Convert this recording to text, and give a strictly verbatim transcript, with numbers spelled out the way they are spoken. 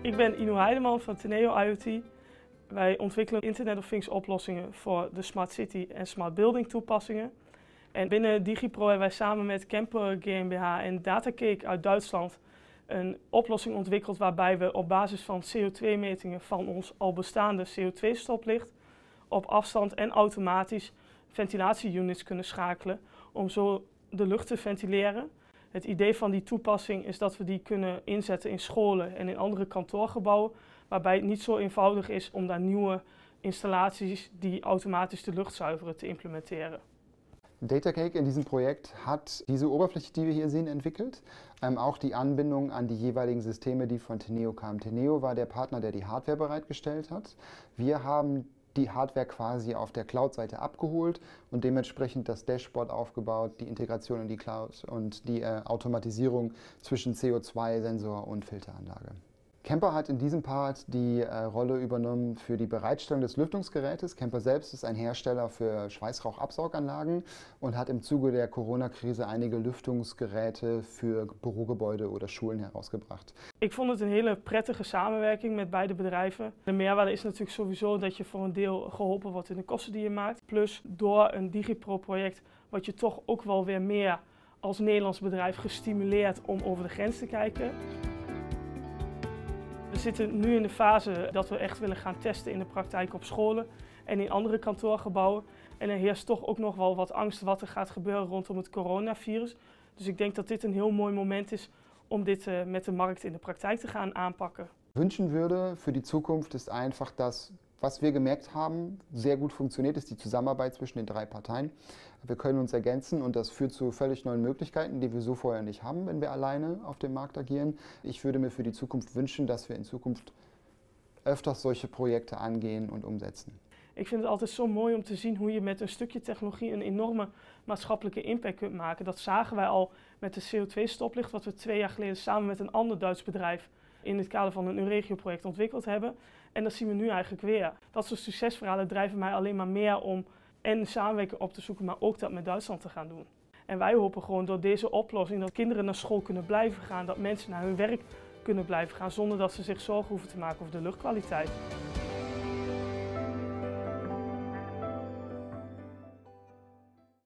Ik ben Ino Heideman van Teneo I O T. Wij ontwikkelen Internet of Things oplossingen voor de Smart City en Smart Building toepassingen. En binnen DigiPro hebben wij samen met Kemper GmbH en Datacake uit Duitsland een oplossing ontwikkeld waarbij we op basis van C O twee metingen van ons al bestaande C O twee stoplicht op afstand en automatisch ventilatieunits kunnen schakelen om zo de lucht te ventileren. Het idee van die toepassing is dat we die kunnen inzetten in scholen en in andere kantoorgebouwen, waarbij het niet zo eenvoudig is om daar nieuwe installaties die automatisch de lucht zuiveren te implementeren. Datacake in diesem Projekt hat diese Oberfläche, die wir hier sehen, entwickelt. Ähm, auch die Anbindung an die jeweiligen Systeme, die von Teneo kamen. Teneo war der Partner, der die Hardware bereitgestellt hat. Wir haben die Hardware quasi auf der Cloud-Seite abgeholt und dementsprechend das Dashboard aufgebaut, die Integration in die Cloud und die äh, Automatisierung zwischen C O zwei Sensor und Filteranlage. Kemper hat in diesem Part die äh, Rolle übernommen für die Bereitstellung des Lüftungsgerätes. Kemper selbst ist ein Hersteller für Schweißrauchabsauganlagen und hat im Zuge der Corona-Krise einige Lüftungsgeräte für Bürogebäude oder Schulen herausgebracht. Ik vond het een hele prettige samenwerking met beide bedrijven. De meerwaarde is natuurlijk sowieso dat je voor een deel geholpen wordt in de kosten die je maakt. Plus door een DigiPro-project word je toch ook wel weer meer als Nederlands bedrijf gestimuleerd om over de grens te kijken. We zitten nu in de fase dat we echt willen gaan testen in de praktijk op scholen en in andere kantoorgebouwen. En er heerst toch ook nog wel wat angst wat er gaat gebeuren rondom het coronavirus. Dus ik denk dat dit een heel mooi moment is om dit uh, met de markt in de praktijk te gaan aanpakken. Wünschen würde für die Zukunft ist einfach, dass, was wir gemerkt haben, sehr gut funktioniert, ist die Zusammenarbeit zwischen den drei Parteien. Wir können uns ergänzen und das führt zu völlig neuen Möglichkeiten, die wir so vorher nicht haben, wenn wir alleine auf dem Markt agieren. Ich würde mir für die Zukunft wünschen, dass wir in Zukunft öfters solche Projekte angehen und umsetzen. Ik vind het altijd zo mooi om te zien hoe je met een stukje technologie een enorme maatschappelijke impact kunt maken. Dat zagen wij al met de C O twee stoplicht, wat we twee jaar geleden samen met een ander Duits bedrijf in het kader van een Euregio-project ontwikkeld hebben. En dat zien we nu eigenlijk weer. Dat soort succesverhalen drijven mij alleen maar meer om en samenwerking op te zoeken, maar ook dat met Duitsland te gaan doen. En wij hopen gewoon door deze oplossing dat kinderen naar school kunnen blijven gaan, dat mensen naar hun werk kunnen blijven gaan zonder dat ze zich zorgen hoeven te maken over de luchtkwaliteit.